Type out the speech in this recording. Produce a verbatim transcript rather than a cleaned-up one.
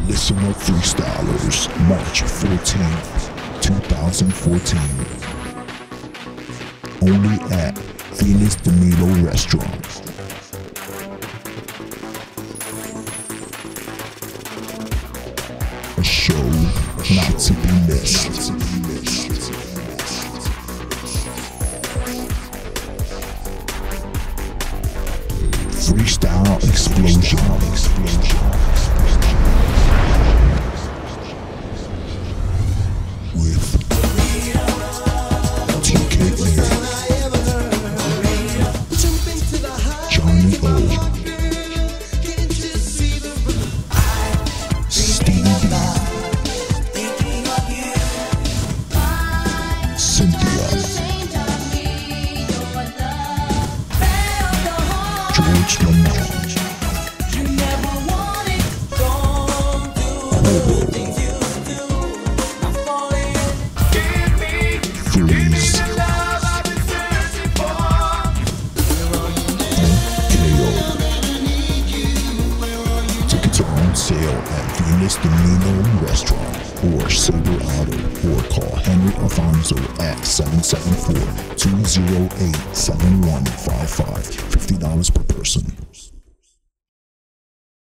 Listener Freestylers, March fourteenth, two thousand fourteen. Only at Venus de Milo Restaurant. A show not to be missed. Freestyle explosion. With T K A, Johnny O, Stevie, Cynthia, George Lamond, Coro, Freeze, G A R. Tickets are on sale at Venus de Milo Restaurant or SABER Auto, or call Henry Alfonso at seven seven four, two zero eight, seven one five five. fifty dollars per person.